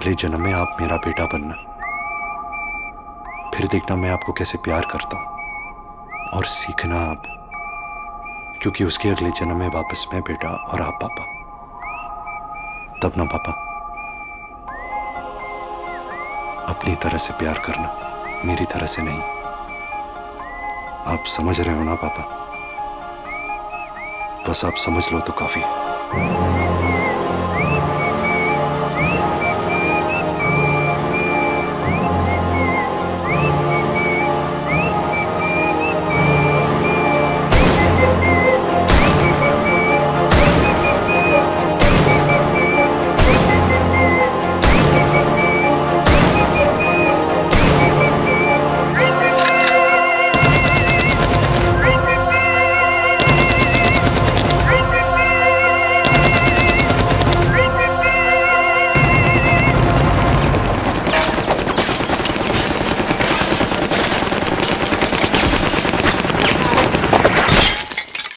अगले जन्म में आप मेरा बेटा बनना, फिर देखना मैं आपको कैसे प्यार करता हूं, और सीखना आप, क्योंकि उसके अगले जन्म में वापस मैं बेटा और आप पापा। तब ना पापा, अपनी तरह से प्यार करना, मेरी तरह से नहीं। आप समझ रहे हो ना पापा? बस आप समझ लो तो काफी है।